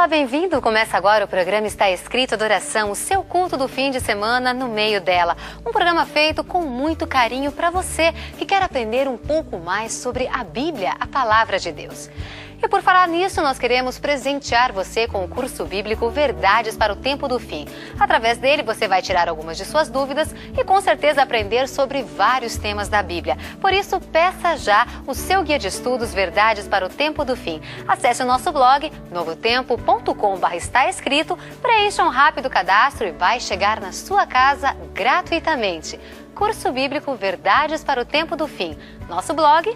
Olá, bem-vindo! Começa agora o programa Está Escrito Adoração, o seu culto do fim de semana no meio dela. Um programa feito com muito carinho para você que quer aprender um pouco mais sobre a Bíblia, a Palavra de Deus. E por falar nisso, nós queremos presentear você com o curso bíblico Verdades para o Tempo do Fim. Através dele, você vai tirar algumas de suas dúvidas e com certeza aprender sobre vários temas da Bíblia. Por isso, peça já o seu guia de estudos Verdades para o Tempo do Fim. Acesse o nosso blog, novotempo.com/está escrito, preencha um rápido cadastro e vai chegar na sua casa gratuitamente. Curso Bíblico Verdades para o Tempo do Fim. Nosso blog,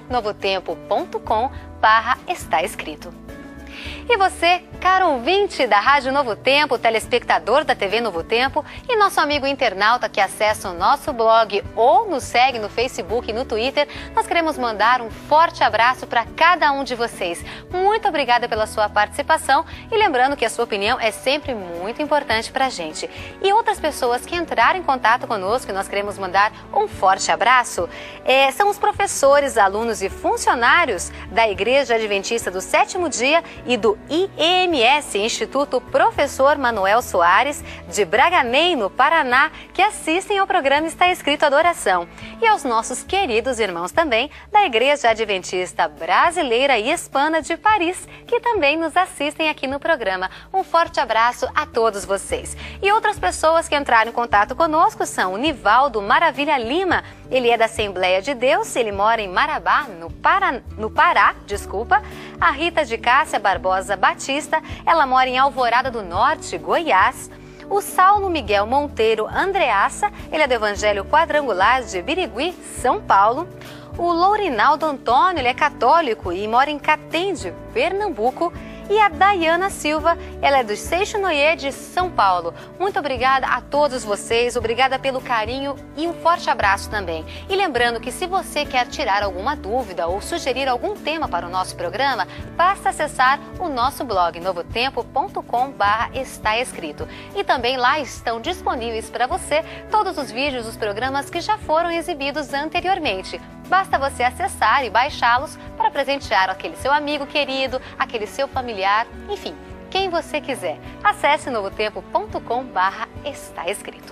novotempo.com/está escrito. E você, caro ouvinte da Rádio Novo Tempo, telespectador da TV Novo Tempo e nosso amigo internauta que acessa o nosso blog ou nos segue no Facebook e no Twitter, nós queremos mandar um forte abraço para cada um de vocês. Muito obrigada pela sua participação e lembrando que a sua opinião é sempre muito importante para a gente. E outras pessoas que entraram em contato conosco e nós queremos mandar um forte abraço, são os professores, alunos e funcionários da Igreja Adventista do Sétimo Dia e do IEMS, Instituto Professor Manuel Soares, de Braganém, no Paraná, que assistem ao programa Está Escrito Adoração. E aos nossos queridos irmãos também da Igreja Adventista Brasileira e Hispana de Paris, que também nos assistem aqui no programa. Um forte abraço a todos vocês. E outras pessoas que entraram em contato conosco são o Nivaldo Maravilha Lima. Ele é da Assembleia de Deus, ele mora em Marabá, no Pará. A Rita de Cássia Barbosa Batista, ela mora em Alvorada do Norte, Goiás. O Saulo Miguel Monteiro Andreassa, ele é do Evangelho Quadrangular de Birigui, São Paulo. O Lourinaldo Antônio, ele é católico e mora em Catende, Pernambuco. E a Dayana Silva, ela é do Seixonoye de São Paulo. Muito obrigada a todos vocês, obrigada pelo carinho e um forte abraço também. E lembrando que se você quer tirar alguma dúvida ou sugerir algum tema para o nosso programa, basta acessar o nosso blog novotempo.com/está escrito. E também lá estão disponíveis para você todos os vídeos dos programas que já foram exibidos anteriormente. Basta você acessar e baixá-los para presentear aquele seu amigo querido, aquele seu familiar, enfim, quem você quiser. Acesse novotempo.com/está escrito.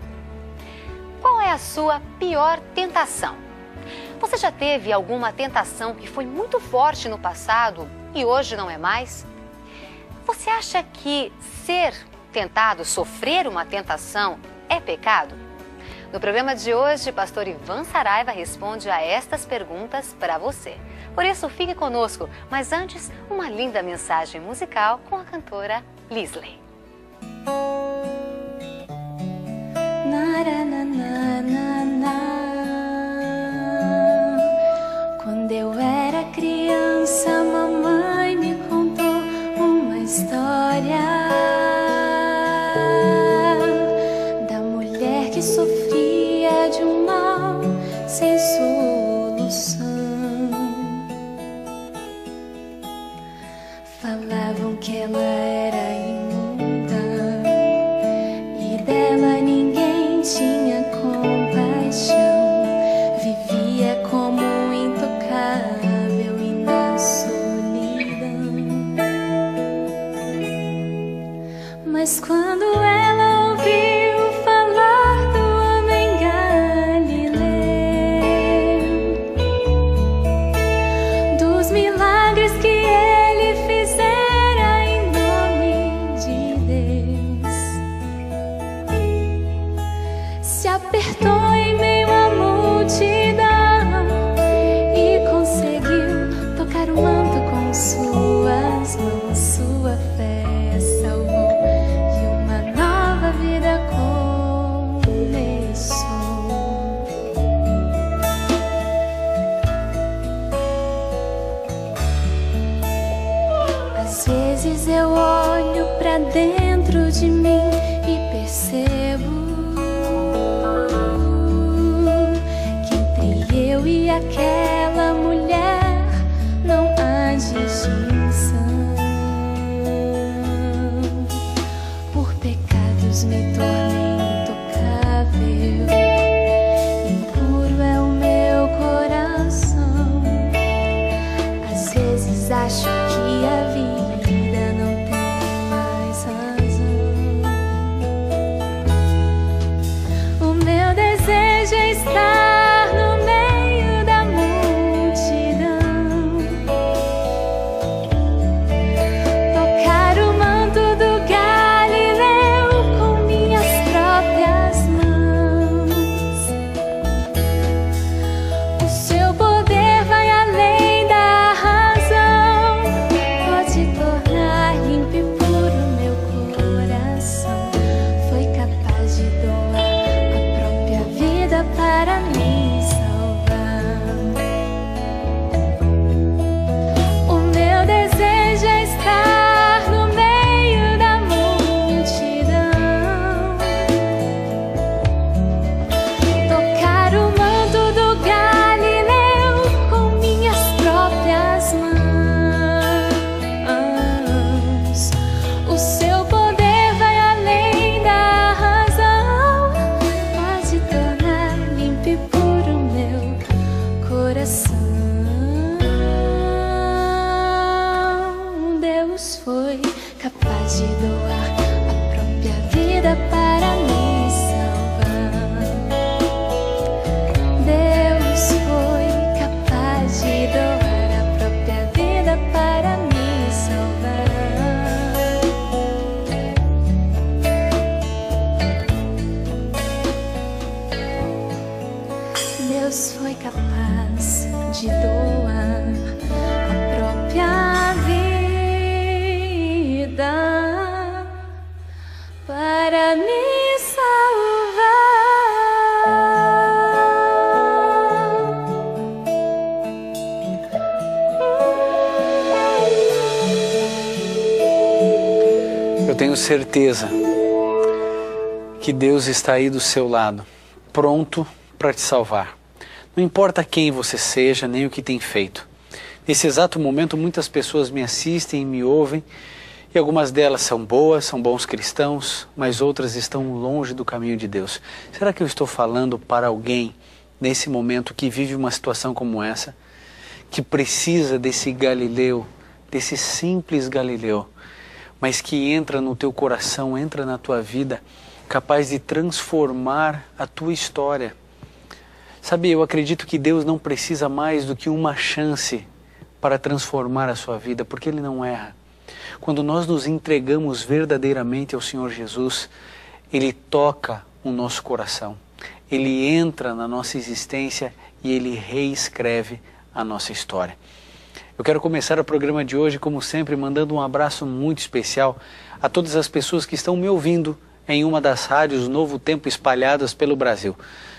Qual é a sua pior tentação? Você já teve alguma tentação que foi muito forte no passado e hoje não é mais? Você acha que ser tentado, sofrer uma tentação, é pecado? No programa de hoje, pastor Ivan Saraiva responde a estas perguntas para você. Por isso, fique conosco, mas antes, uma linda mensagem musical com a cantora Lisley. Quando eu era criança, mamãe me contou uma história da mulher que sofria de um mal sem solução. Falavam que ela era imunda e dela ninguém tinha compaixão. Vivia como intocável e na solidão. Mas quando ela ouviu falar do homem Galileu, dos milagres que ele fizera em nome de Deus, se apertou em meio à multidão e conseguiu tocar o manto com suas mãos. Sua fé a salvou e uma nova vida começou. Às vezes eu olho pra dentro de mim e percebo que entre eu e aquela mulher não há distinção. Por pecados me tornei intocável, impuro é o meu coração. Às vezes acho que a vida não tem tenho certeza que Deus está aí do seu lado, pronto para te salvar. Não importa quem você seja, nem o que tem feito. Nesse exato momento, muitas pessoas me assistem e me ouvem, e algumas delas são boas, são bons cristãos, mas outras estão longe do caminho de Deus. Será que eu estou falando para alguém, nesse momento, que vive uma situação como essa, que precisa desse Galileu, desse simples Galileu, mas que entra no teu coração, entra na tua vida, capaz de transformar a tua história? Sabe, eu acredito que Deus não precisa mais do que uma chance para transformar a sua vida, porque Ele não erra. Quando nós nos entregamos verdadeiramente ao Senhor Jesus, Ele toca o nosso coração, Ele entra na nossa existência e Ele reescreve a nossa história. Eu quero começar o programa de hoje, como sempre, mandando um abraço muito especial a todas as pessoas que estão me ouvindo em uma das rádios Novo Tempo espalhadas pelo Brasil.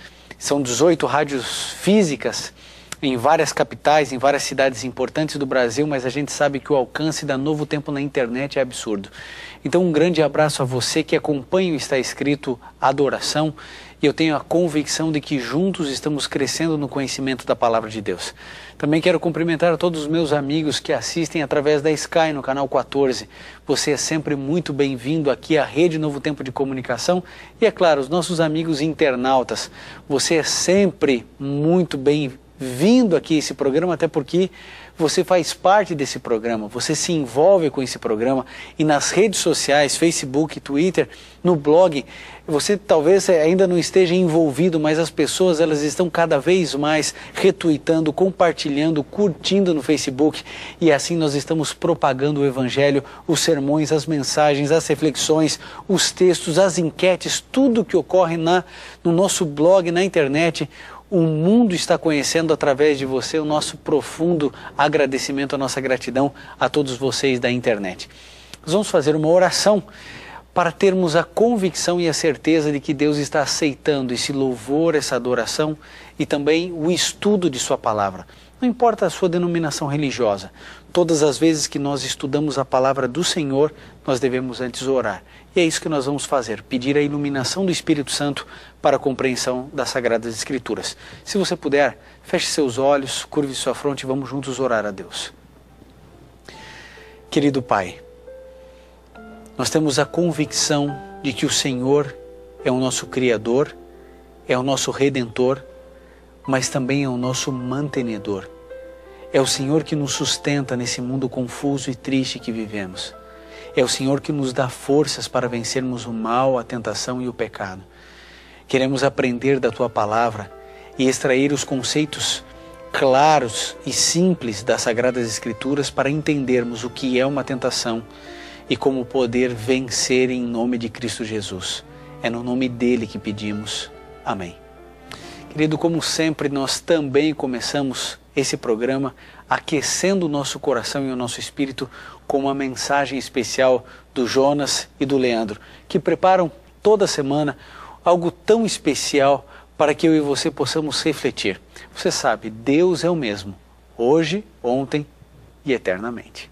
São 18 rádios físicas em várias capitais, em várias cidades importantes do Brasil, mas a gente sabe que o alcance da Novo Tempo na internet é absurdo. Então um grande abraço a você que acompanha o Está Escrito Adoração, e eu tenho a convicção de que juntos estamos crescendo no conhecimento da Palavra de Deus. Também quero cumprimentar a todos os meus amigos que assistem através da Sky no canal 14. Você é sempre muito bem-vindo aqui à Rede Novo Tempo de Comunicação e, é claro, os nossos amigos internautas. Você é sempre muito bem-vindo aqui a esse programa, até porque você faz parte desse programa, você se envolve com esse programa e nas redes sociais, Facebook, Twitter, no blog, você talvez ainda não esteja envolvido, mas as pessoas elas estão cada vez mais retweetando, compartilhando, curtindo no Facebook, e assim nós estamos propagando o Evangelho, os sermões, as mensagens, as reflexões, os textos, as enquetes, tudo que ocorre no nosso blog, na internet. O mundo está conhecendo através de você. O nosso profundo agradecimento, a nossa gratidão a todos vocês da internet. Nós vamos fazer uma oração para termos a convicção e a certeza de que Deus está aceitando esse louvor, essa adoração e também o estudo de sua palavra. Não importa a sua denominação religiosa, todas as vezes que nós estudamos a palavra do Senhor, nós devemos antes orar. E é isso que nós vamos fazer, pedir a iluminação do Espírito Santo para a compreensão das Sagradas Escrituras. Se você puder, feche seus olhos, curve sua fronte e vamos juntos orar a Deus. Querido Pai, nós temos a convicção de que o Senhor é o nosso Criador, é o nosso Redentor, mas também é o nosso mantenedor. É o Senhor que nos sustenta nesse mundo confuso e triste que vivemos. É o Senhor que nos dá forças para vencermos o mal, a tentação e o pecado. Queremos aprender da Tua Palavra e extrair os conceitos claros e simples das Sagradas Escrituras para entendermos o que é uma tentação e como poder vencer em nome de Cristo Jesus. É no nome dele que pedimos. Amém. Querido, como sempre, nós também começamos esse programa aquecendo o nosso coração e o nosso espírito com uma mensagem especial do Jonas e do Leandro, que preparam toda semana algo tão especial para que eu e você possamos refletir. Você sabe, Deus é o mesmo, hoje, ontem e eternamente.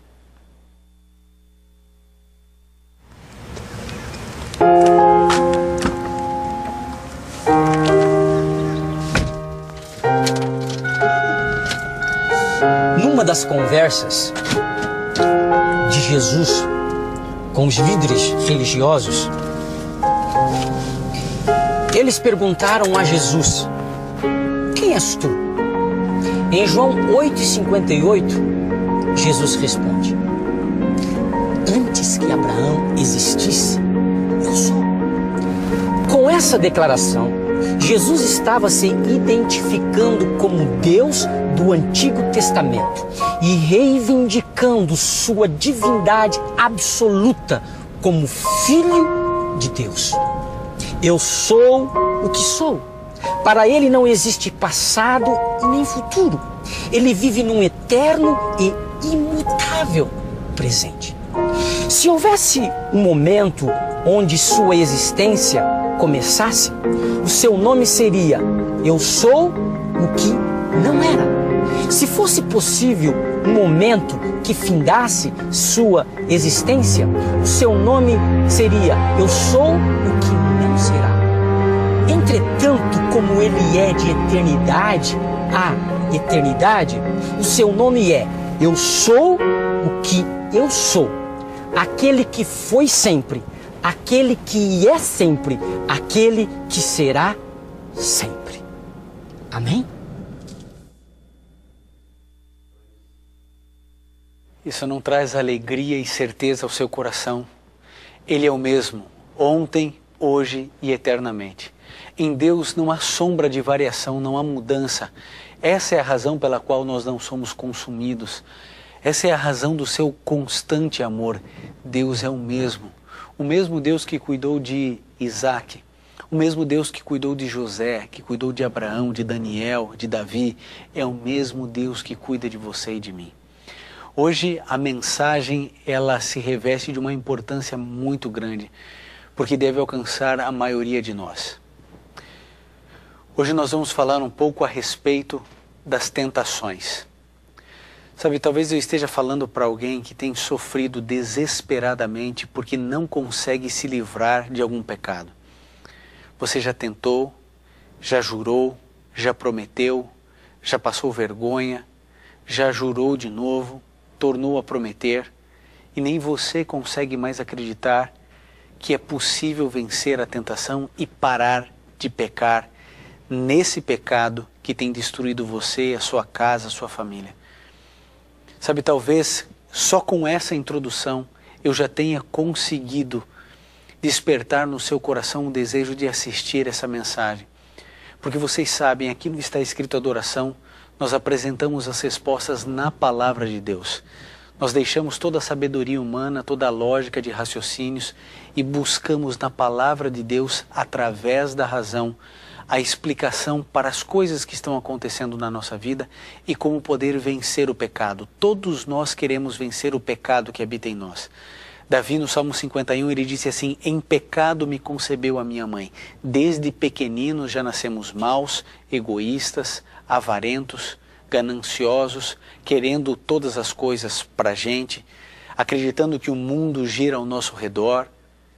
Numa das conversas de Jesus com os líderes religiosos, eles perguntaram a Jesus: quem és tu? Em João 8,58, Jesus responde: antes que Abraão existisse, eu sou. Com essa declaração, Jesus estava se identificando como Deus do Antigo Testamento e reivindicando sua divindade absoluta como Filho de Deus. Eu sou o que sou. Para ele não existe passado e nem futuro. Ele vive num eterno e imutável presente. Se houvesse um momento onde sua existência começasse, o seu nome seria Eu Sou o que Não Era. Se fosse possível um momento que findasse sua existência, o seu nome seria Eu Sou o que Não Será. Entretanto, como ele é de eternidade a eternidade, o seu nome é Eu Sou o que Eu Sou, aquele que foi sempre, aquele que é sempre, aquele que será sempre. Amém? Isso não traz alegria e certeza ao seu coração? Ele é o mesmo, ontem, hoje e eternamente. Em Deus não há sombra de variação, não há mudança. Essa é a razão pela qual nós não somos consumidos. Essa é a razão do seu constante amor. Deus é o mesmo Deus que cuidou de Isaac, o mesmo Deus que cuidou de José, que cuidou de Abraão, de Daniel, de Davi, é o mesmo Deus que cuida de você e de mim. Hoje a mensagem ela se reveste de uma importância muito grande, porque deve alcançar a maioria de nós. Hoje nós vamos falar um pouco a respeito das tentações. Sabe, talvez eu esteja falando para alguém que tem sofrido desesperadamente porque não consegue se livrar de algum pecado. Você já tentou, já jurou, já prometeu, já passou vergonha, já jurou de novo, tornou a prometer e nem você consegue mais acreditar que é possível vencer a tentação e parar de pecar nesse pecado que tem destruído você, a sua casa, a sua família. Sabe, talvez só com essa introdução eu já tenha conseguido despertar no seu coração o desejo de assistir essa mensagem. Porque vocês sabem, aqui no Está Escrito Adoração, nós apresentamos as respostas na palavra de Deus. Nós deixamos toda a sabedoria humana, toda a lógica de raciocínios e buscamos na palavra de Deus, através da razão, a explicação para as coisas que estão acontecendo na nossa vida e como poder vencer o pecado. Todos nós queremos vencer o pecado que habita em nós. Davi, no Salmo 51, ele disse assim: em pecado me concebeu a minha mãe. Desde pequeninos já nascemos maus, egoístas, avarentos, gananciosos, querendo todas as coisas para a gente, acreditando que o mundo gira ao nosso redor.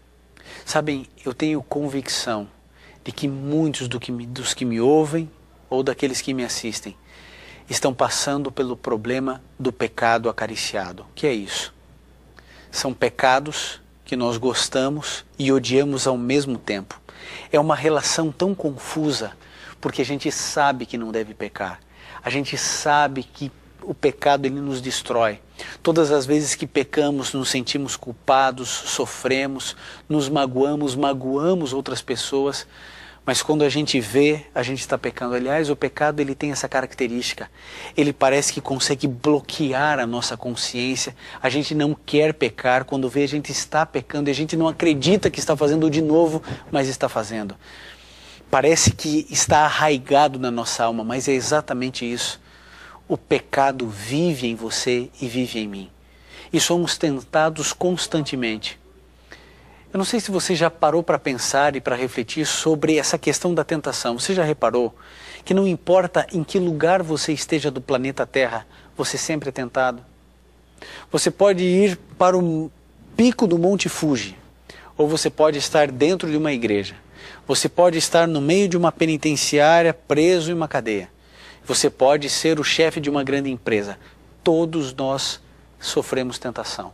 Sabem, eu tenho convicção de que muitos dos que me ouvem ou daqueles que me assistem estão passando pelo problema do pecado acariciado. O que é isso? São pecados que nós gostamos e odiamos ao mesmo tempo. É uma relação tão confusa, porque a gente sabe que não deve pecar. A gente sabe que o pecado ele nos destrói. Todas as vezes que pecamos, nos sentimos culpados, sofremos, nos magoamos outras pessoas. Mas quando a gente vê, a gente está pecando. Aliás, o pecado ele tem essa característica. Ele parece que consegue bloquear a nossa consciência. A gente não quer pecar. Quando vê, a gente está pecando e a gente não acredita que está fazendo de novo, mas está fazendo. Parece que está arraigado na nossa alma, mas é exatamente isso. O pecado vive em você e vive em mim. E somos tentados constantemente. Eu não sei se você já parou para pensar e para refletir sobre essa questão da tentação. Você já reparou que não importa em que lugar você esteja do planeta Terra, você sempre é tentado? Você pode ir para o pico do Monte Fuji, ou você pode estar dentro de uma igreja. Você pode estar no meio de uma penitenciária, preso em uma cadeia. Você pode ser o chefe de uma grande empresa. Todos nós sofremos tentação.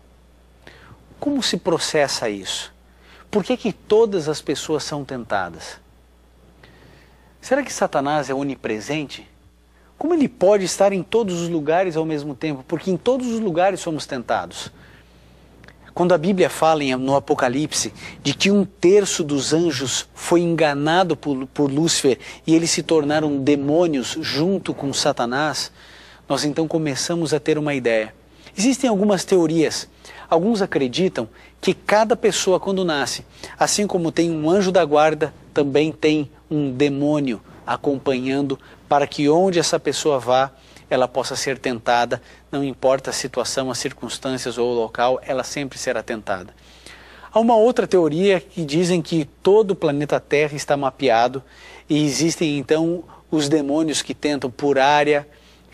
Como se processa isso? Por que todas as pessoas são tentadas? Será que Satanás é onipresente? Como ele pode estar em todos os lugares ao mesmo tempo? Porque em todos os lugares somos tentados. Quando a Bíblia fala no Apocalipse de que 1/3 dos anjos foi enganado por Lúcifer e eles se tornaram demônios junto com Satanás, nós então começamos a ter uma ideia. Existem algumas teorias. Alguns acreditam que cada pessoa quando nasce, assim como tem um anjo da guarda, também tem um demônio acompanhando para que onde essa pessoa vá, ela possa ser tentada, não importa a situação, as circunstâncias ou o local, ela sempre será tentada. Há uma outra teoria que dizem que todo o planeta Terra está mapeado e existem então os demônios que tentam por área,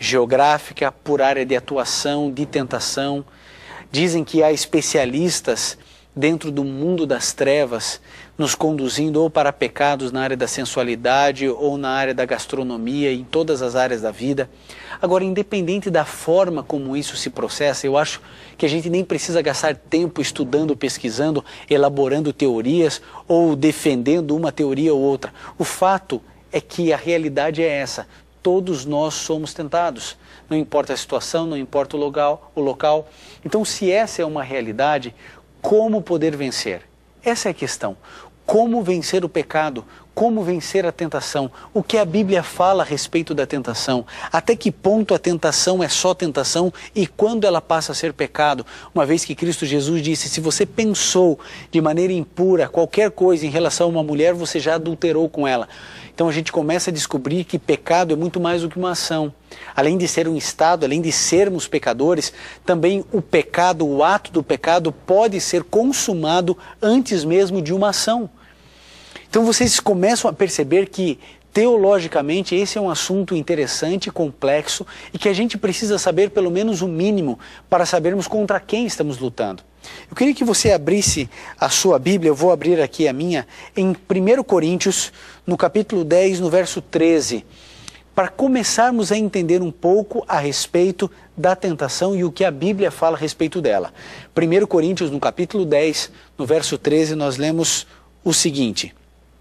geográfica, por área de atuação, de tentação. Dizem que há especialistas dentro do mundo das trevas, nos conduzindo ou para pecados na área da sensualidade ou na área da gastronomia, em todas as áreas da vida. Agora, independente da forma como isso se processa, eu acho que a gente nem precisa gastar tempo estudando, pesquisando, elaborando teorias ou defendendo uma teoria ou outra. O fato é que a realidade é essa. Todos nós somos tentados. Não importa a situação, não importa o local. Então, se essa é uma realidade, como poder vencer? Essa é a questão. Como vencer o pecado? Como vencer a tentação? O que a Bíblia fala a respeito da tentação? Até que ponto a tentação é só tentação e quando ela passa a ser pecado? Uma vez que Cristo Jesus disse, se você pensou de maneira impura qualquer coisa em relação a uma mulher, você já adulterou com ela. Então a gente começa a descobrir que pecado é muito mais do que uma ação. Além de ser um estado, além de sermos pecadores, também o pecado, o ato do pecado pode ser consumado antes mesmo de uma ação. Então vocês começam a perceber que teologicamente esse é um assunto interessante, complexo e que a gente precisa saber pelo menos o mínimo para sabermos contra quem estamos lutando. Eu queria que você abrisse a sua Bíblia, eu vou abrir aqui a minha, em 1 Coríntios, no capítulo 10, no verso 13, para começarmos a entender um pouco a respeito da tentação e o que a Bíblia fala a respeito dela. 1 Coríntios, no capítulo 10, no verso 13, nós lemos o seguinte: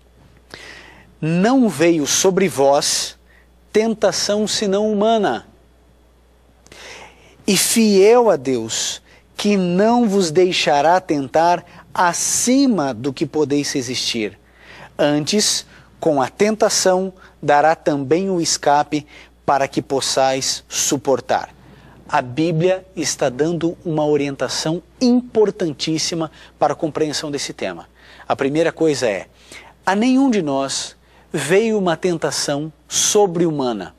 não veio sobre vós tentação senão humana, e fiel a Deus, que não vos deixará tentar acima do que podeis resistir. Antes, com a tentação, dará também o escape para que possais suportar. A Bíblia está dando uma orientação importantíssima para a compreensão desse tema. A primeira coisa é, a nenhum de nós veio uma tentação sobre-humana.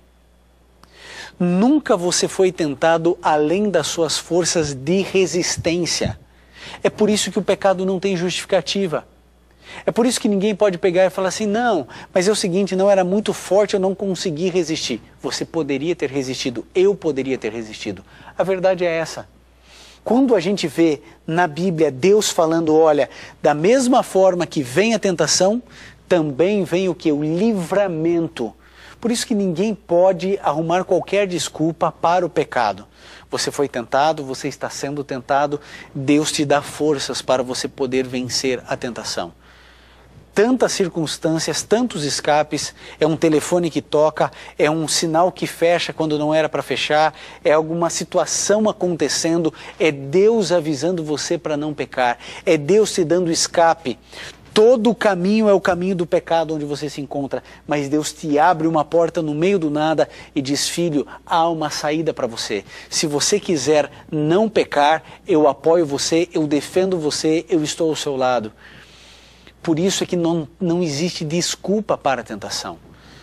Nunca você foi tentado além das suas forças de resistência. É por isso que o pecado não tem justificativa. É por isso que ninguém pode pegar e falar assim, não, mas é o seguinte, não era muito forte, eu não consegui resistir. Você poderia ter resistido, eu poderia ter resistido. A verdade é essa. Quando a gente vê na Bíblia Deus falando, olha, da mesma forma que vem a tentação, também vem o que? O livramento. Por isso que ninguém pode arrumar qualquer desculpa para o pecado. Você foi tentado, você está sendo tentado, Deus te dá forças para você poder vencer a tentação. Tantas circunstâncias, tantos escapes, é um telefone que toca, é um sinal que fecha quando não era para fechar, é alguma situação acontecendo, é Deus avisando você para não pecar, é Deus te dando escape. Todo o caminho é o caminho do pecado onde você se encontra, mas Deus te abre uma porta no meio do nada e diz, filho, há uma saída para você. Se você quiser não pecar, eu apoio você, eu defendo você, eu estou ao seu lado. Por isso é que não existe desculpa para a tentação.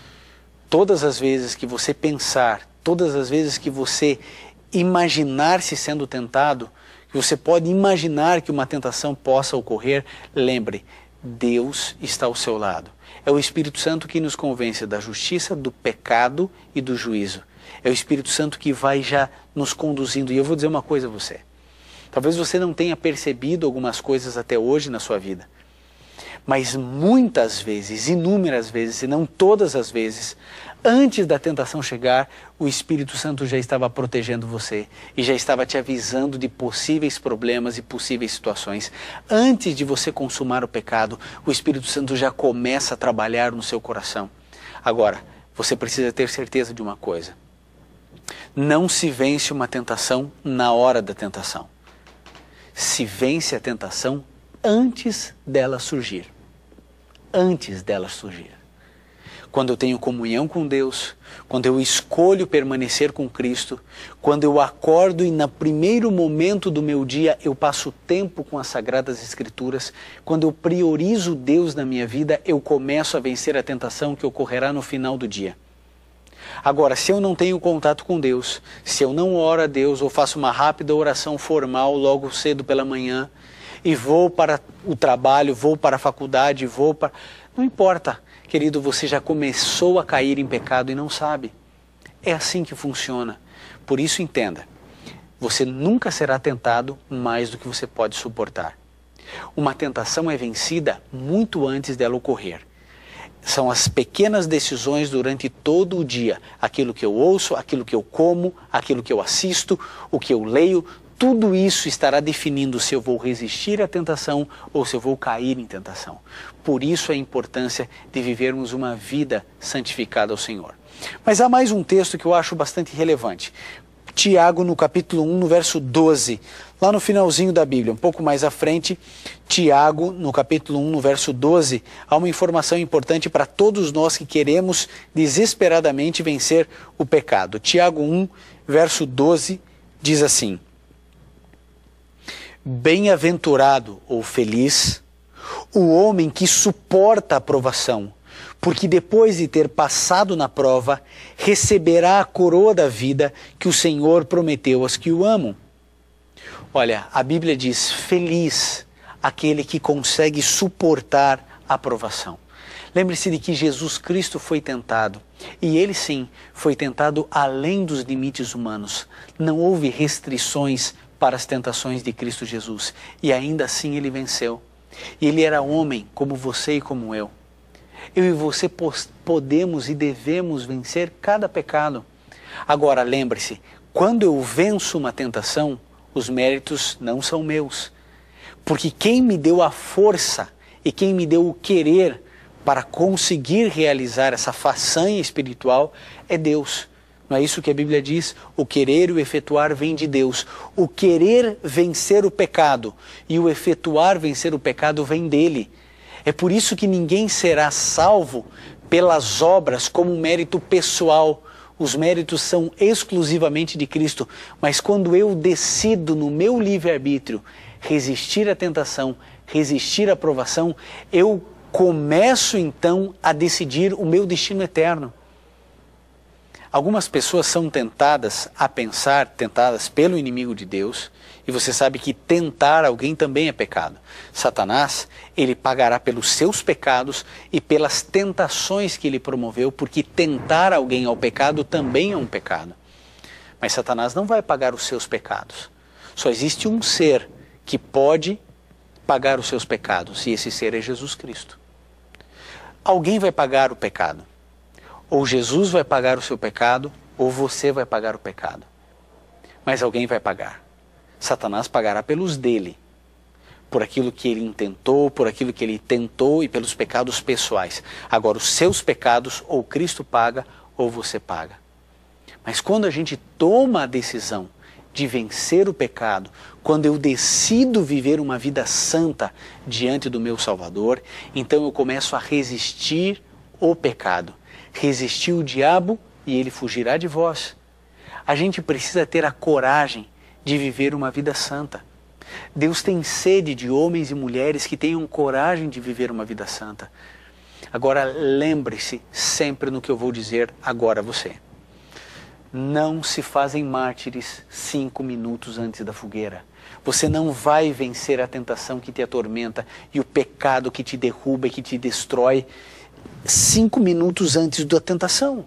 Todas as vezes que você pensar, todas as vezes que você imaginar-se sendo tentado, que você pode imaginar que uma tentação possa ocorrer, lembre, Deus está ao seu lado. É o Espírito Santo que nos convence da justiça, do pecado e do juízo. É o Espírito Santo que vai já nos conduzindo. E eu vou dizer uma coisa a você. Talvez você não tenha percebido algumas coisas até hoje na sua vida. Mas muitas vezes, inúmeras vezes, se não todas as vezes, antes da tentação chegar, o Espírito Santo já estava protegendo você e já estava te avisando de possíveis problemas e possíveis situações. Antes de você consumar o pecado, o Espírito Santo já começa a trabalhar no seu coração. Agora, você precisa ter certeza de uma coisa. Não se vence uma tentação na hora da tentação. Se vence a tentação antes dela surgir. Antes dela surgir. Quando eu tenho comunhão com Deus, quando eu escolho permanecer com Cristo, quando eu acordo e no primeiro momento do meu dia eu passo tempo com as Sagradas Escrituras, quando eu priorizo Deus na minha vida, eu começo a vencer a tentação que ocorrerá no final do dia. Agora, se eu não tenho contato com Deus, se eu não oro a Deus ou faço uma rápida oração formal logo cedo pela manhã, e vou para o trabalho, vou para a faculdade, vou para... Não importa, querido, você já começou a cair em pecado e não sabe. É assim que funciona. Por isso entenda, você nunca será tentado mais do que você pode suportar. Uma tentação é vencida muito antes dela ocorrer. São as pequenas decisões durante todo o dia. Aquilo que eu ouço, aquilo que eu como, aquilo que eu assisto, o que eu leio, tudo isso estará definindo se eu vou resistir à tentação ou se eu vou cair em tentação. Por isso a importância de vivermos uma vida santificada ao Senhor. Mas há mais um texto que eu acho bastante relevante. Tiago, no capítulo 1, no verso 12, lá no finalzinho da Bíblia, um pouco mais à frente, Tiago, no capítulo 1, no verso 12, há uma informação importante para todos nós que queremos desesperadamente vencer o pecado. Tiago 1, verso 12, diz assim: Bem-aventurado ou feliz o homem que suporta a provação, porque depois de ter passado na prova, receberá a coroa da vida que o Senhor prometeu aos que o amam. Olha, a Bíblia diz, feliz aquele que consegue suportar a provação. Lembre-se de que Jesus Cristo foi tentado, e ele sim foi tentado além dos limites humanos. Não houve restrições para as tentações de Cristo Jesus, e ainda assim ele venceu. E ele era homem como você e como eu. Eu e você podemos e devemos vencer cada pecado. Agora lembre-se, quando eu venço uma tentação, os méritos não são meus. Porque quem me deu a força e quem me deu o querer para conseguir realizar essa façanha espiritual é Deus. Não é isso que a Bíblia diz? O querer e o efetuar vem de Deus. O querer vencer o pecado e o efetuar vencer o pecado vem dele. É por isso que ninguém será salvo pelas obras como um mérito pessoal. Os méritos são exclusivamente de Cristo. Mas quando eu decido no meu livre-arbítrio resistir à tentação, resistir à provação, eu começo então a decidir o meu destino eterno. Algumas pessoas são tentadas a pensar, tentadas pelo inimigo de Deus, e você sabe que tentar alguém também é pecado. Satanás, ele pagará pelos seus pecados e pelas tentações que ele promoveu, porque tentar alguém ao pecado também é um pecado. Mas Satanás não vai pagar os seus pecados. Só existe um ser que pode pagar os seus pecados, e esse ser é Jesus Cristo. Alguém vai pagar o pecado. Ou Jesus vai pagar o seu pecado, ou você vai pagar o pecado. Mas alguém vai pagar. Satanás pagará pelos dele, por aquilo que ele intentou, por aquilo que ele tentou e pelos pecados pessoais. Agora, os seus pecados, ou Cristo paga, ou você paga. Mas quando a gente toma a decisão de vencer o pecado, quando eu decido viver uma vida santa diante do meu Salvador, então eu começo a resistir o pecado. Resistir o diabo e ele fugirá de vós. A gente precisa ter a coragem de viver uma vida santa. Deus tem sede de homens e mulheres que tenham coragem de viver uma vida santa. Agora lembre-se sempre no que eu vou dizer agora a você. Não se fazem mártires 5 minutos antes da fogueira. Você não vai vencer a tentação que te atormenta e o pecado que te derruba e que te destrói 5 minutos antes da tentação.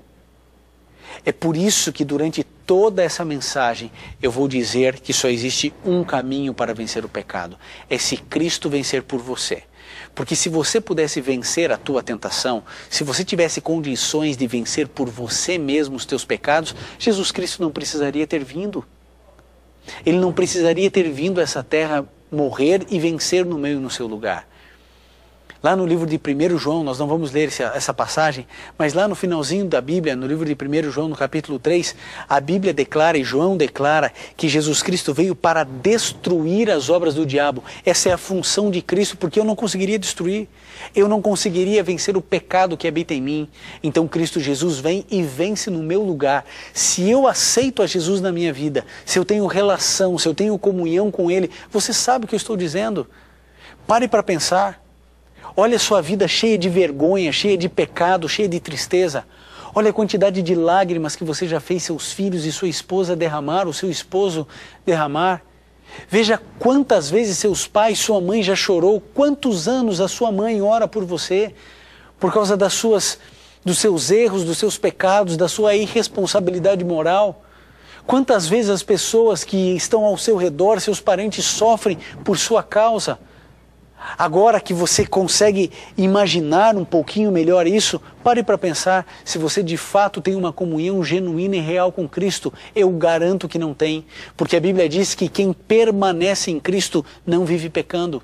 É por isso que durante toda essa mensagem eu vou dizer que só existe um caminho para vencer o pecado. É se Cristo vencer por você. Porque se você pudesse vencer a tua tentação, se você tivesse condições de vencer por você mesmo os teus pecados, Jesus Cristo não precisaria ter vindo. Ele não precisaria ter vindo a essa terra morrer e vencer no meu e no seu lugar. Lá no livro de 1 João, nós não vamos ler essa passagem, mas lá no finalzinho da Bíblia, no livro de 1 João, no capítulo 3, a Bíblia declara e João declara que Jesus Cristo veio para destruir as obras do diabo. Essa é a função de Cristo, porque eu não conseguiria destruir, eu não conseguiria vencer o pecado que habita em mim. Então Cristo Jesus vem e vence no meu lugar. Se eu aceito a Jesus na minha vida, se eu tenho relação, se eu tenho comunhão com Ele, você sabe o que eu estou dizendo? Pare para pensar. Olha a sua vida cheia de vergonha, cheia de pecado, cheia de tristeza. Olha a quantidade de lágrimas que você já fez seus filhos e sua esposa derramar, o seu esposo derramar. Veja quantas vezes seus pais, sua mãe já chorou, quantos anos a sua mãe ora por você, por causa das suas dos seus erros, dos seus pecados, da sua irresponsabilidade moral? Quantas vezes as pessoas que estão ao seu redor, seus parentes, sofrem por sua causa? Agora que você consegue imaginar um pouquinho melhor isso, pare para pensar se você de fato tem uma comunhão genuína e real com Cristo. Eu garanto que não tem, porque a Bíblia diz que quem permanece em Cristo não vive pecando.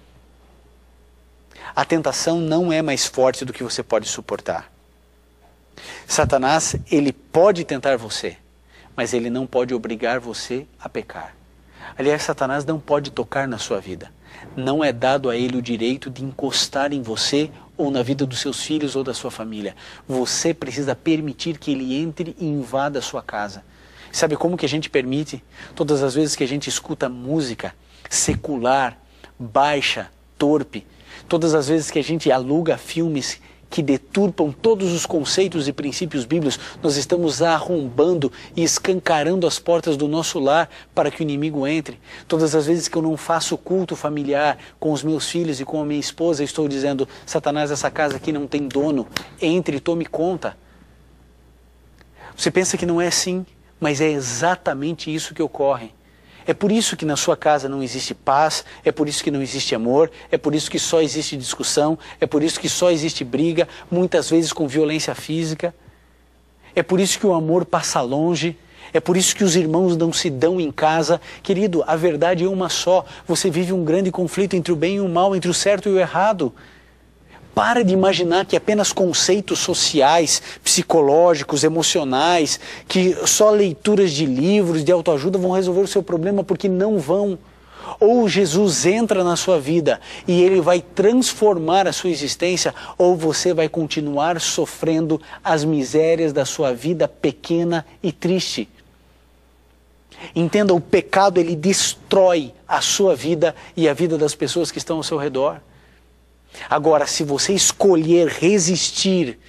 A tentação não é mais forte do que você pode suportar. Satanás, ele pode tentar você, mas ele não pode obrigar você a pecar. Aliás, Satanás não pode tocar na sua vida. Não é dado a ele o direito de encostar em você ou na vida dos seus filhos ou da sua família. Você precisa permitir que ele entre e invada a sua casa. Sabe como que a gente permite? Todas as vezes que a gente escuta música secular, baixa, torpe, todas as vezes que a gente aluga filmes que deturpam todos os conceitos e princípios bíblicos, nós estamos arrombando e escancarando as portas do nosso lar para que o inimigo entre. Todas as vezes que eu não faço culto familiar com os meus filhos e com a minha esposa, eu estou dizendo: Satanás, essa casa aqui não tem dono, entre e tome conta. Você pensa que não é assim, mas é exatamente isso que ocorre. É por isso que na sua casa não existe paz, é por isso que não existe amor, é por isso que só existe discussão, é por isso que só existe briga, muitas vezes com violência física. É por isso que o amor passa longe, é por isso que os irmãos não se dão em casa. Querido, a verdade é uma só, você vive um grande conflito entre o bem e o mal, entre o certo e o errado. Para de imaginar que apenas conceitos sociais, psicológicos, emocionais, que só leituras de livros, de autoajuda vão resolver o seu problema, porque não vão. Ou Jesus entra na sua vida e ele vai transformar a sua existência, ou você vai continuar sofrendo as misérias da sua vida pequena e triste. Entenda, o pecado ele destrói a sua vida e a vida das pessoas que estão ao seu redor. Agora, se você escolher resistir,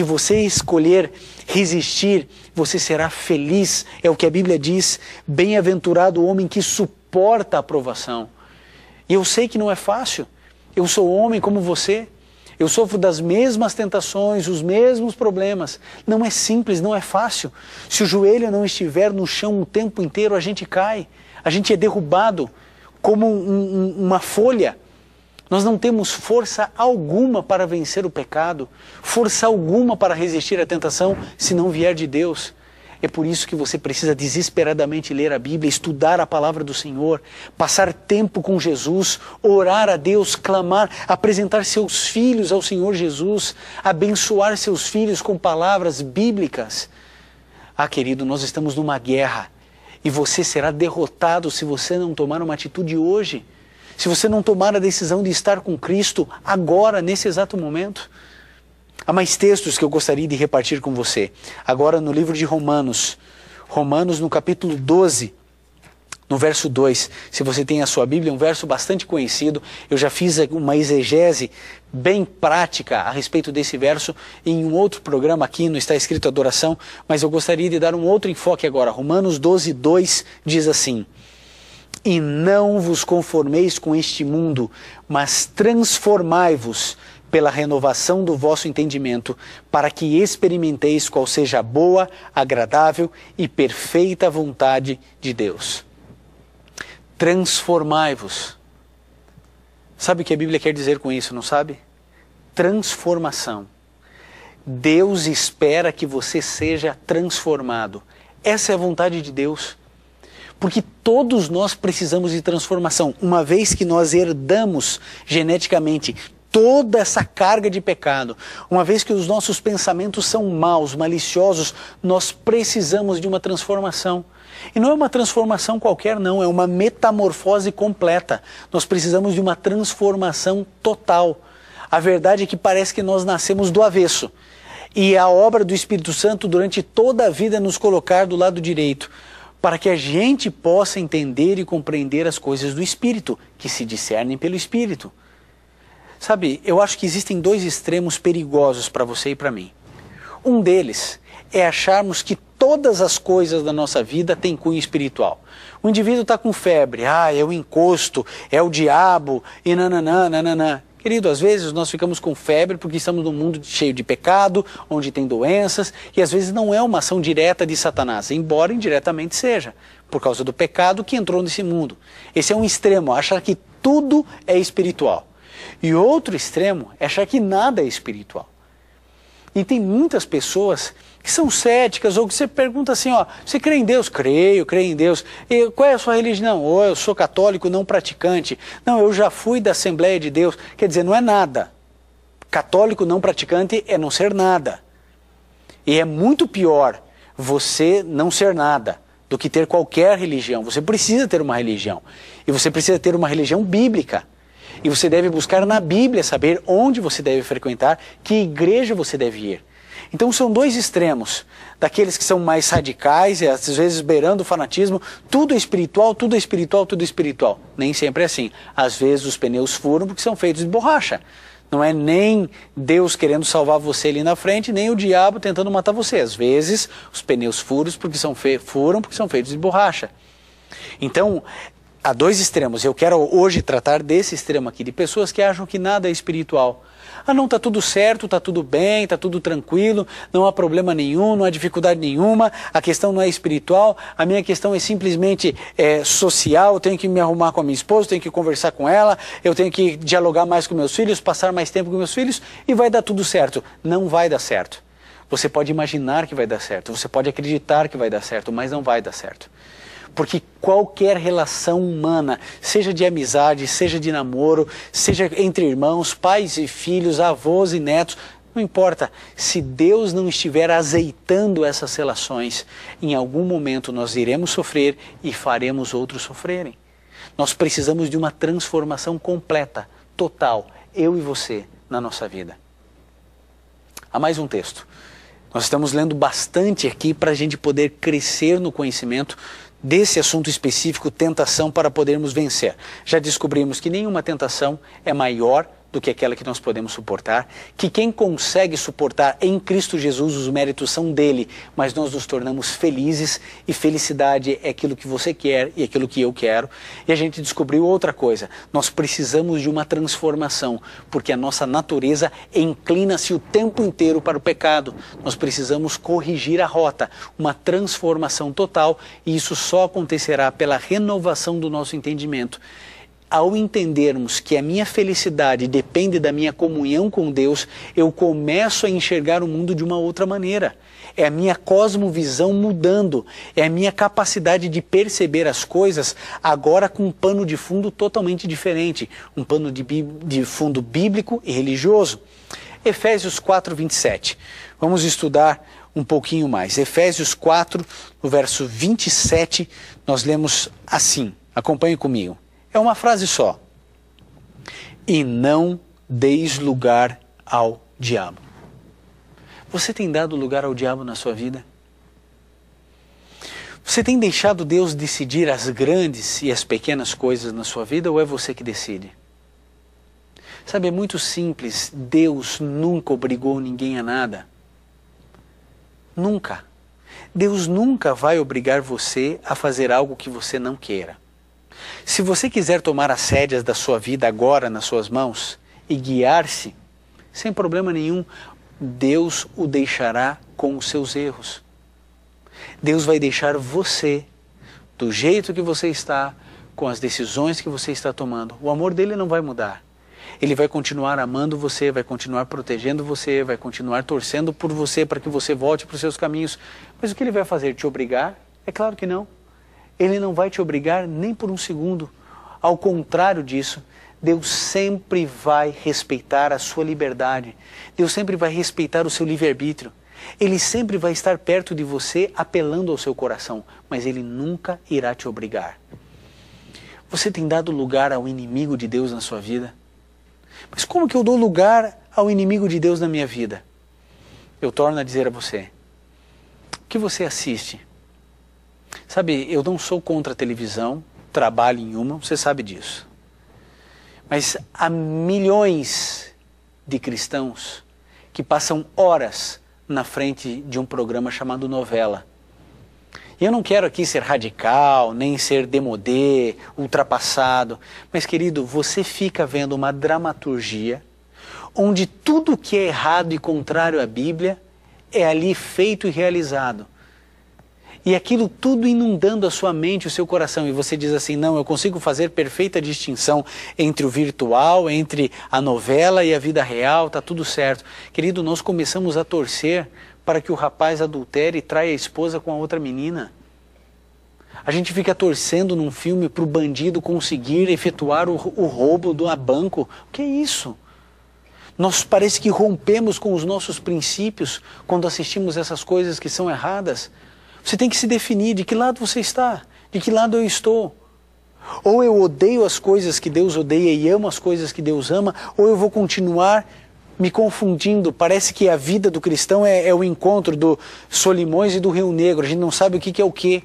você será feliz. É o que a Bíblia diz: bem-aventurado o homem que suporta a aprovação. E eu sei que não é fácil. Eu sou homem como você. Eu sofro das mesmas tentações, os mesmos problemas. Não é simples, não é fácil. Se o joelho não estiver no chão o tempo inteiro, a gente cai. A gente é derrubado como uma folha. Nós não temos força alguma para vencer o pecado, força alguma para resistir à tentação, se não vier de Deus. É por isso que você precisa desesperadamente ler a Bíblia, estudar a palavra do Senhor, passar tempo com Jesus, orar a Deus, clamar, apresentar seus filhos ao Senhor Jesus, abençoar seus filhos com palavras bíblicas. Ah, querido, nós estamos numa guerra e você será derrotado se você não tomar uma atitude hoje. Se você não tomar a decisão de estar com Cristo agora, nesse exato momento. Há mais textos que eu gostaria de repartir com você. Agora no livro de Romanos, no capítulo 12, no verso 2. Se você tem a sua Bíblia, um verso bastante conhecido. Eu já fiz uma exegese bem prática a respeito desse verso em um outro programa aqui no Está Escrito Adoração, mas eu gostaria de dar um outro enfoque agora. Romanos 12, 2 diz assim: e não vos conformeis com este mundo, mas transformai-vos pela renovação do vosso entendimento, para que experimenteis qual seja a boa, agradável e perfeita vontade de Deus. Transformai-vos. Sabe o que a Bíblia quer dizer com isso, não sabe? Transformação. Deus espera que você seja transformado. Essa é a vontade de Deus. Porque todos nós precisamos de transformação. Uma vez que nós herdamos geneticamente toda essa carga de pecado, uma vez que os nossos pensamentos são maus, maliciosos, nós precisamos de uma transformação. E não é uma transformação qualquer, não, é uma metamorfose completa. Nós precisamos de uma transformação total. A verdade é que parece que nós nascemos do avesso. E a obra do Espírito Santo durante toda a vida é nos colocar do lado direito, para que a gente possa entender e compreender as coisas do Espírito, que se discernem pelo Espírito. Sabe, eu acho que existem dois extremos perigosos para você e para mim. Um deles é acharmos que todas as coisas da nossa vida têm cunho espiritual. O indivíduo está com febre, é o encosto, é o diabo, e nananã, nananã. Querido, às vezes nós ficamos com febre porque estamos num mundo cheio de pecado, onde tem doenças, e às vezes não é uma ação direta de Satanás, embora indiretamente seja, por causa do pecado que entrou nesse mundo. Esse é um extremo, achar que tudo é espiritual. E outro extremo é achar que nada é espiritual. E tem muitas pessoas que são céticas, ou que você pergunta assim, ó, você crê em Deus? Creio em Deus. E qual é a sua religião? Ou eu sou católico não praticante. Não, eu já fui da Assembleia de Deus. Quer dizer, não é nada. Católico não praticante é não ser nada. E é muito pior você não ser nada do que ter qualquer religião. Você precisa ter uma religião. E você precisa ter uma religião bíblica. E você deve buscar na Bíblia saber onde você deve frequentar, que igreja você deve ir. Então são dois extremos, daqueles que são mais radicais e às vezes beirando o fanatismo, tudo é espiritual, tudo é espiritual, tudo é espiritual. Nem sempre é assim. Às vezes os pneus furam porque são feitos de borracha. Não é nem Deus querendo salvar você ali na frente, nem o diabo tentando matar você. Às vezes os pneus furam porque são feitos de borracha. Então, há dois extremos. Eu quero hoje tratar desse extremo aqui, de pessoas que acham que nada é espiritual. Ah, não, está tudo certo, está tudo bem, está tudo tranquilo, não há problema nenhum, não há dificuldade nenhuma, a questão não é espiritual, a minha questão é simplesmente social, eu tenho que me arrumar com a minha esposa, eu tenho que conversar com ela, eu tenho que dialogar mais com meus filhos, passar mais tempo com meus filhos e vai dar tudo certo. Não vai dar certo. Você pode imaginar que vai dar certo, você pode acreditar que vai dar certo, mas não vai dar certo. Porque qualquer relação humana, seja de amizade, seja de namoro, seja entre irmãos, pais e filhos, avós e netos, não importa. Se Deus não estiver azeitando essas relações, em algum momento nós iremos sofrer e faremos outros sofrerem. Nós precisamos de uma transformação completa, total, eu e você, na nossa vida. Há mais um texto. Nós estamos lendo bastante aqui para a gente poder crescer no conhecimento desse assunto específico, tentação, para podermos vencer. Já descobrimos que nenhuma tentação é maior do que aquela que nós podemos suportar, que quem consegue suportar em Cristo Jesus, os méritos são dele, mas nós nos tornamos felizes, e felicidade é aquilo que você quer e aquilo que eu quero. E a gente descobriu outra coisa, nós precisamos de uma transformação, porque a nossa natureza inclina-se o tempo inteiro para o pecado. Nós precisamos corrigir a rota, uma transformação total, e isso só acontecerá pela renovação do nosso entendimento. Ao entendermos que a minha felicidade depende da minha comunhão com Deus, eu começo a enxergar o mundo de uma outra maneira. É a minha cosmovisão mudando, é a minha capacidade de perceber as coisas agora com um pano de fundo totalmente diferente, um pano de fundo bíblico e religioso. Efésios 4, 27. Vamos estudar um pouquinho mais. Efésios 4, no verso 27, nós lemos assim, acompanhe comigo. É uma frase só. E não deis lugar ao diabo. Você tem dado lugar ao diabo na sua vida? Você tem deixado Deus decidir as grandes e as pequenas coisas na sua vida, ou é você que decide? Sabe, é muito simples. Deus nunca obrigou ninguém a nada. Nunca. Deus nunca vai obrigar você a fazer algo que você não queira. Se você quiser tomar as rédeas da sua vida agora nas suas mãos e guiar-se, sem problema nenhum, Deus o deixará com os seus erros. Deus vai deixar você, do jeito que você está, com as decisões que você está tomando. O amor dele não vai mudar. Ele vai continuar amando você, vai continuar protegendo você, vai continuar torcendo por você para que você volte para os seus caminhos. Mas o que ele vai fazer? Te obrigar? É claro que não. Ele não vai te obrigar nem por um segundo. Ao contrário disso, Deus sempre vai respeitar a sua liberdade. Deus sempre vai respeitar o seu livre-arbítrio. Ele sempre vai estar perto de você, apelando ao seu coração, mas ele nunca irá te obrigar. Você tem dado lugar ao inimigo de Deus na sua vida? Mas como que eu dou lugar ao inimigo de Deus na minha vida? Eu torno a dizer a você, o que você assiste? Sabe, eu não sou contra a televisão, trabalho em uma, você sabe disso. Mas há milhões de cristãos que passam horas na frente de um programa chamado novela. E eu não quero aqui ser radical, nem ser demodê, ultrapassado. Mas, querido, você fica vendo uma dramaturgia onde tudo que é errado e contrário à Bíblia é ali feito e realizado. E aquilo tudo inundando a sua mente, o seu coração. E você diz assim, não, eu consigo fazer perfeita distinção entre o virtual, entre a novela e a vida real, tá tudo certo. Querido, nós começamos a torcer para que o rapaz adultere e traia a esposa com a outra menina. A gente fica torcendo num filme para o bandido conseguir efetuar o roubo do banco. O que é isso? Nós parece que rompemos com os nossos princípios quando assistimos essas coisas que são erradas. Você tem que se definir de que lado você está, de que lado eu estou. Ou eu odeio as coisas que Deus odeia e amo as coisas que Deus ama, ou eu vou continuar me confundindo. Parece que a vida do cristão é o encontro do Solimões e do Rio Negro. A gente não sabe o que é o quê.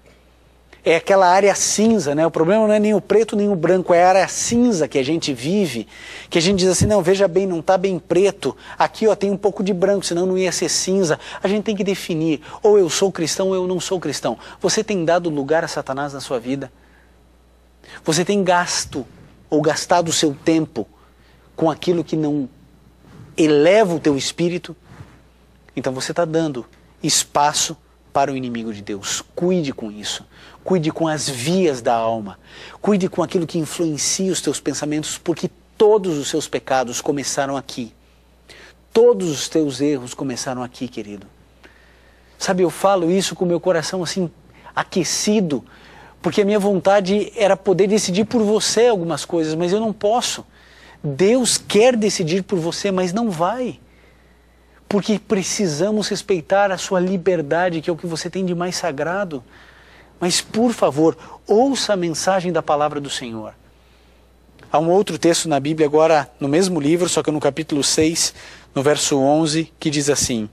É aquela área cinza, né? O problema não é nem o preto nem o branco, é a área cinza que a gente vive, que a gente diz assim, não, veja bem, não está bem preto, aqui ó, tem um pouco de branco, senão não ia ser cinza. A gente tem que definir, ou eu sou cristão ou eu não sou cristão. Você tem dado lugar a Satanás na sua vida? Você tem gasto ou gastado o seu tempo com aquilo que não eleva o teu espírito? Então você está dando espaço para o inimigo de Deus. Cuide com isso. Cuide com as vias da alma. Cuide com aquilo que influencia os teus pensamentos, porque todos os seus pecados começaram aqui. Todos os teus erros começaram aqui, querido. Sabe, eu falo isso com o meu coração assim, aquecido, porque a minha vontade era poder decidir por você algumas coisas, mas eu não posso. Deus quer decidir por você, mas não vai. Porque precisamos respeitar a sua liberdade, que é o que você tem de mais sagrado. Mas, por favor, ouça a mensagem da palavra do Senhor. Há um outro texto na Bíblia agora, no mesmo livro, só que no capítulo 6, no verso 11, que diz assim: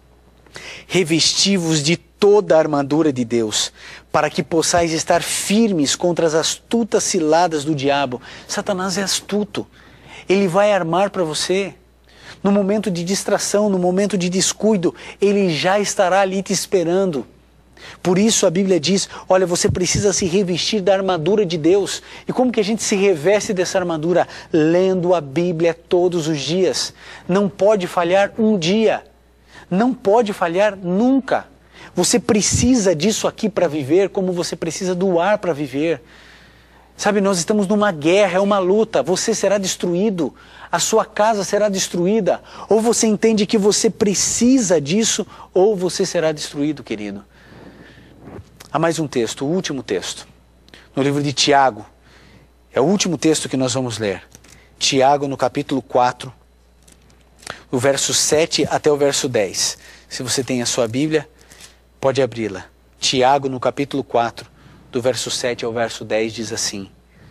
revesti-vos de toda a armadura de Deus, para que possais estar firmes contra as astutas ciladas do diabo. Satanás é astuto. Ele vai armar para você. No momento de distração, no momento de descuido, ele já estará ali te esperando. Por isso a Bíblia diz, olha, você precisa se revestir da armadura de Deus. E como que a gente se reveste dessa armadura? Lendo a Bíblia todos os dias. Não pode falhar um dia. Não pode falhar nunca. Você precisa disso aqui para viver, como você precisa do ar para viver. Sabe, nós estamos numa guerra, é uma luta. Você será destruído, a sua casa será destruída. Ou você entende que você precisa disso, ou você será destruído, querido. Há mais um texto, o último texto. No livro de Tiago. É o último texto que nós vamos ler. Tiago, no capítulo 4, do verso 7 até o verso 10. Se você tem a sua Bíblia, pode abri-la. Tiago, no capítulo 4. Do verso 7 ao verso 10 diz assim: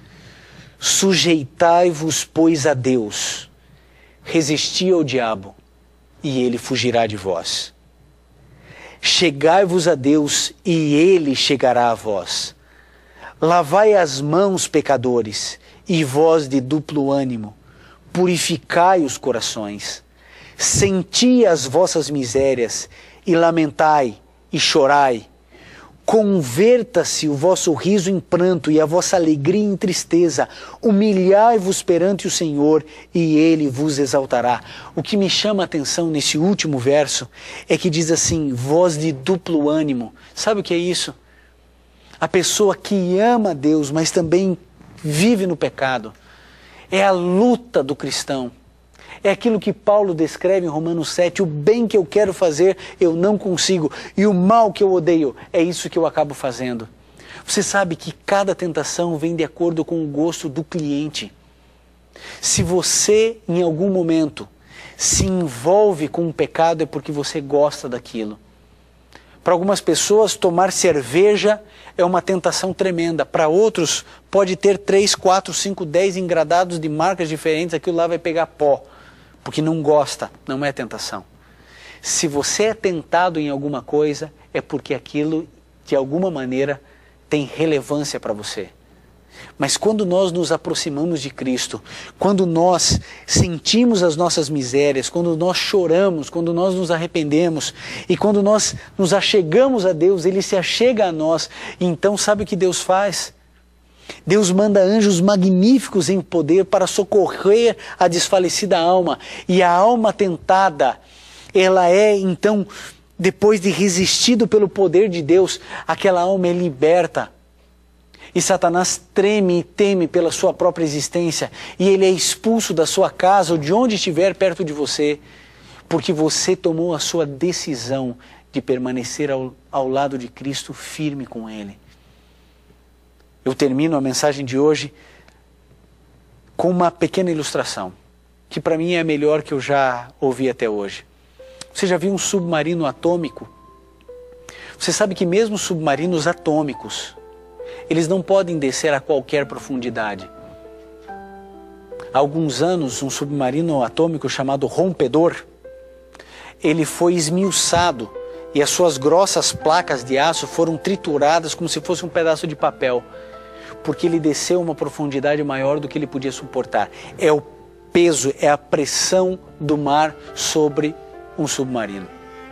sujeitai-vos, pois, a Deus, resisti ao diabo, e ele fugirá de vós. Chegai-vos a Deus, e ele chegará a vós. Lavai as mãos, pecadores, e vós de duplo ânimo, purificai os corações. Senti as vossas misérias, e lamentai, e chorai. Converta-se o vosso riso em pranto e a vossa alegria em tristeza. Humilhai-vos perante o Senhor e Ele vos exaltará. O que me chama a atenção nesse último verso é que diz assim, voz de duplo ânimo. Sabe o que é isso? A pessoa que ama Deus, mas também vive no pecado. É a luta do cristão. É aquilo que Paulo descreve em Romanos 7, o bem que eu quero fazer, eu não consigo, e o mal que eu odeio, é isso que eu acabo fazendo. Você sabe que cada tentação vem de acordo com o gosto do cliente. Se você, em algum momento, se envolve com um pecado, é porque você gosta daquilo. Para algumas pessoas, tomar cerveja é uma tentação tremenda. Para outros, pode ter 3, 4, 5, 10 engradados de marcas diferentes, aquilo lá vai pegar pó. Porque não gosta, não é tentação. Se você é tentado em alguma coisa, é porque aquilo, de alguma maneira, tem relevância para você. Mas quando nós nos aproximamos de Cristo, quando nós sentimos as nossas misérias, quando nós choramos, quando nós nos arrependemos e quando nós nos achegamos a Deus, Ele se achega a nós. Então sabe o que Deus faz? Deus manda anjos magníficos em poder para socorrer a desfalecida alma. E a alma tentada, ela é então, depois de resistido pelo poder de Deus, aquela alma é liberta. E Satanás treme e teme pela sua própria existência. E ele é expulso da sua casa ou de onde estiver perto de você. Porque você tomou a sua decisão de permanecer ao lado de Cristo, firme com Ele. Eu termino a mensagem de hoje com uma pequena ilustração. Que para mim é a melhor que eu já ouvi até hoje. Você já viu um submarino atômico? Você sabe que mesmo submarinos atômicos, eles não podem descer a qualquer profundidade. Há alguns anos, um submarino atômico chamado Rompedor, ele foi esmiuçado e as suas grossas placas de aço foram trituradas como se fosse um pedaço de papel, porque ele desceu a uma profundidade maior do que ele podia suportar. É o peso, é a pressão do mar sobre um submarino.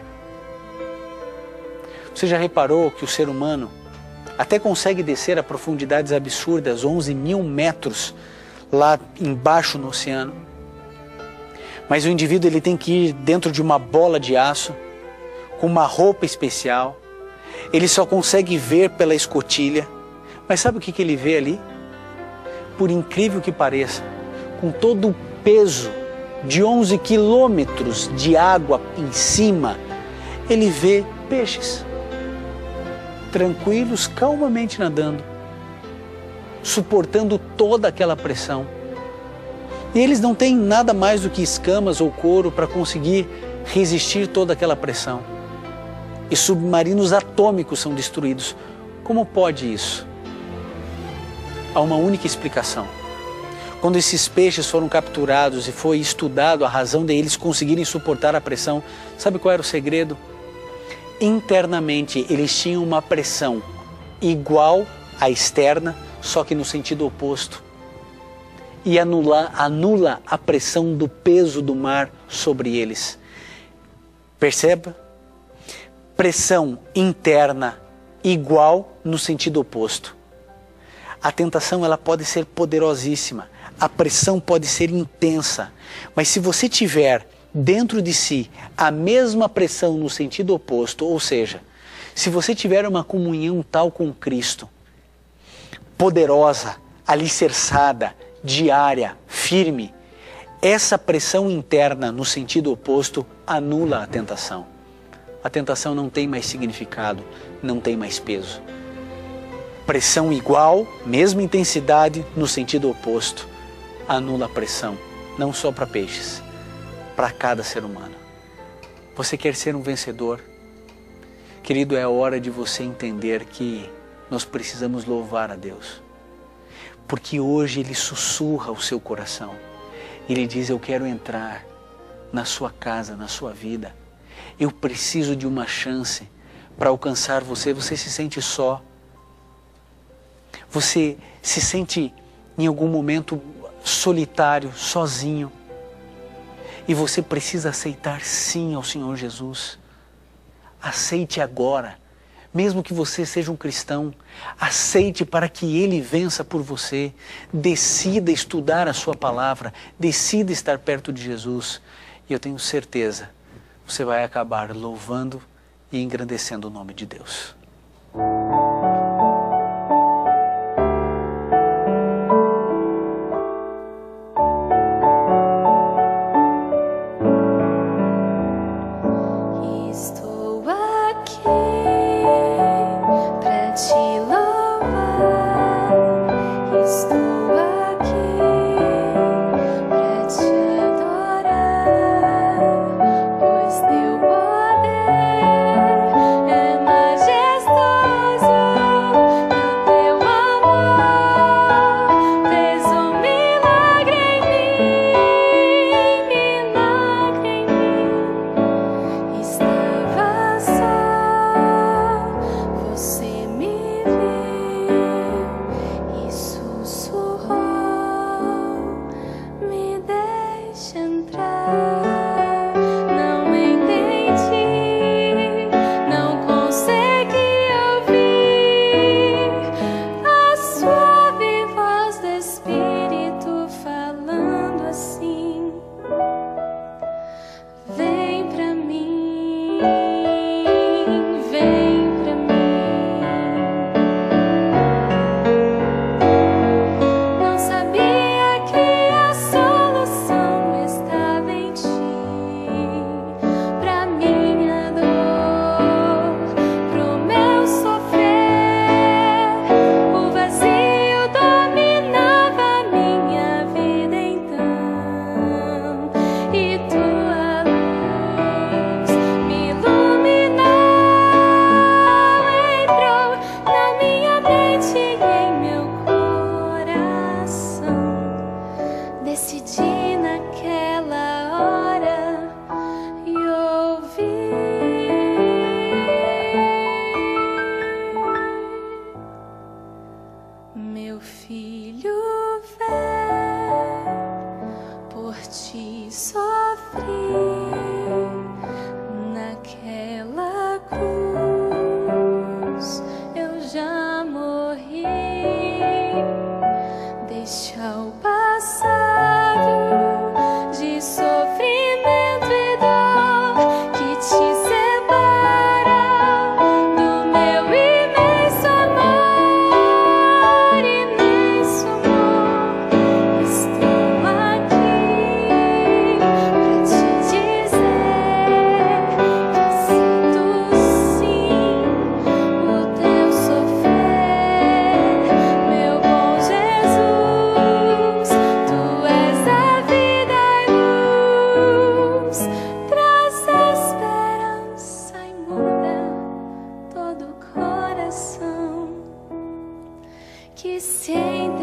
Você já reparou que o ser humano até consegue descer a profundidades absurdas, 11 mil metros lá embaixo no oceano. Mas o indivíduo ele tem que ir dentro de uma bola de aço, com uma roupa especial. Ele só consegue ver pela escotilha. Mas sabe o que ele vê ali? Por incrível que pareça, com todo o peso de 11 quilômetros de água em cima, ele vê peixes. Tranquilos, calmamente nadando, suportando toda aquela pressão. E eles não têm nada mais do que escamas ou couro para conseguir resistir toda aquela pressão. E submarinos atômicos são destruídos. Como pode isso? Há uma única explicação. Quando esses peixes foram capturados e foi estudado a razão de eles conseguirem suportar a pressão, sabe qual era o segredo? Internamente eles tinham uma pressão igual à externa, só que no sentido oposto. E anula a pressão do peso do mar sobre eles. Perceba? Pressão interna igual no sentido oposto. A tentação ela pode ser poderosíssima, a pressão pode ser intensa, mas se você tiver dentro de si a mesma pressão no sentido oposto, ou seja, se você tiver uma comunhão tal com Cristo, poderosa, alicerçada, diária, firme, essa pressão interna no sentido oposto anula a tentação. A tentação não tem mais significado, não tem mais peso. Pressão igual, mesma intensidade, no sentido oposto, anula a pressão, não só para peixes, para cada ser humano. Você quer ser um vencedor? Querido, é hora de você entender que nós precisamos louvar a Deus. Porque hoje Ele sussurra o seu coração. Ele diz, eu quero entrar na sua casa, na sua vida. Eu preciso de uma chance para alcançar você. Você se sente só. Você se sente em algum momento solitário, sozinho. E você precisa aceitar sim ao Senhor Jesus. Aceite agora. Mesmo que você seja um cristão, aceite para que Ele vença por você. Decida estudar a sua palavra. Decida estar perto de Jesus. E eu tenho certeza, você vai acabar louvando e engrandecendo o nome de Deus. Pois teu poder é majestoso. decidi naquela hora e ouvi. Meu filho, vem, por ti sofri naquela cruz, eu já morri. Deixa o passado de sofrimento e dor que te separa do meu imenso amor. Imenso amor, estou aqui pra te dizer que sinto sim o teu sofrer, meu bom Jesus. Tu és a vida e luz, traz esperança e muda todo o coração que se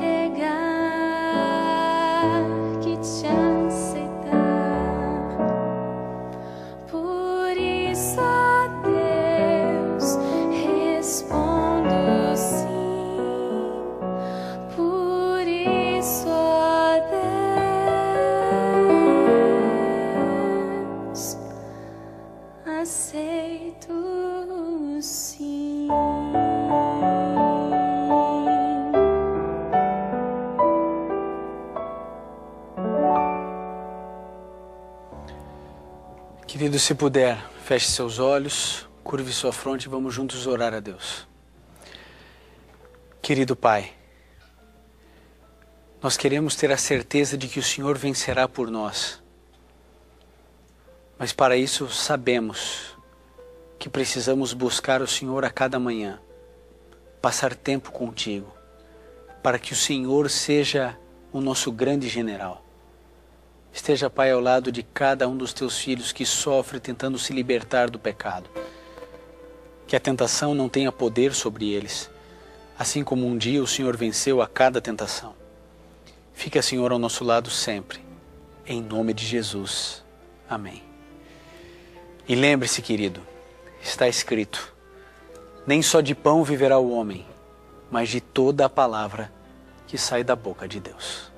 entregar, que te aceitar. Por isso, ó Deus, respondo sim. Por isso, ó Deus, aceito sim. Querido, se puder, feche seus olhos, curve sua fronte e vamos juntos orar a Deus. Querido Pai, nós queremos ter a certeza de que o Senhor vencerá por nós. Mas para isso sabemos que precisamos buscar o Senhor a cada manhã, passar tempo contigo, para que o Senhor seja o nosso grande general. Esteja, Pai, ao lado de cada um dos teus filhos que sofre tentando se libertar do pecado. Que a tentação não tenha poder sobre eles, assim como um dia o Senhor venceu a cada tentação. Fica, Senhor, ao nosso lado sempre, em nome de Jesus. Amém. E lembre-se, querido, está escrito: nem só de pão viverá o homem, mas de toda a palavra que sai da boca de Deus.